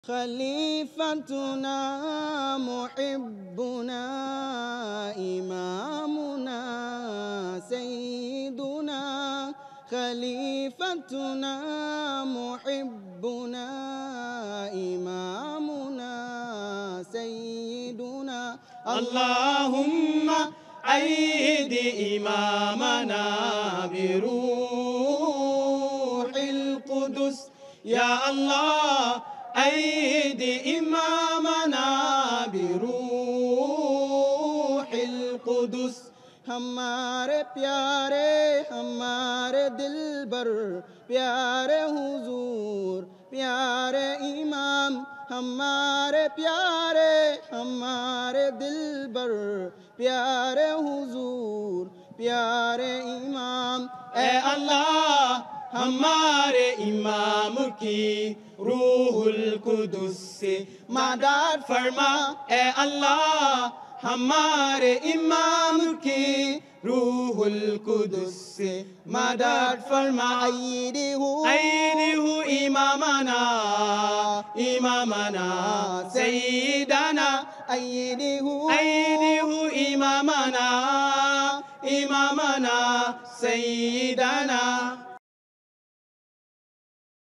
خليفتنا محبنا إمامنا سيدنا خليفتنا محبنا إمامنا سيدنا اللهم أيد إمامنا بروح القدس يا الله أيد إمامنا بروح القدس हमारे प्यारे हमारे दिलबर प्यारे हुजूर प्यारे इमाम हमारे प्यारे हमारे दिलबर प्यारे हुजूर प्यारे इमाम ए अल्लाह हमारे इमाम की रूहुल कुदुस से मदद फरमा ए अल्लाह हमारे इमाम की रूहुल कुदुस से मदद फरमा अय्यिदहु इमामना इमामना सय्यिदना अय्यिदहु इमामना इमामना सय्यिदना